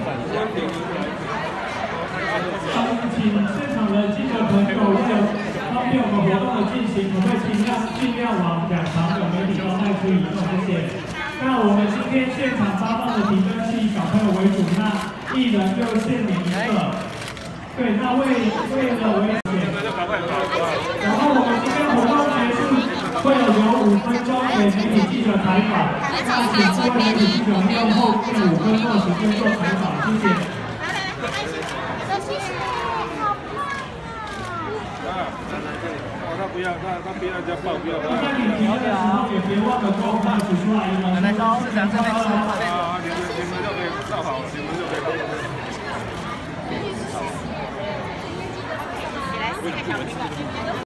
请现场的记者朋友，为了方便我们活动的进行，可不可以尽量往两旁的媒体招待区移动？谢谢。那我们今天现场发放的提灯器，小朋友为主，那一人就限领1个。对，那为了危险，然后我们今天活动结束会留5分钟给媒体记者采访，那请各位媒体记者利用后续5分钟的时间做采访，谢谢。 他不要，他不要人家抱，不要。 在你提问的时候也别忘了公开指出来了。 来招市长这边说。 啊，你们就可以照好，你们就可以。起来，4个小朋友。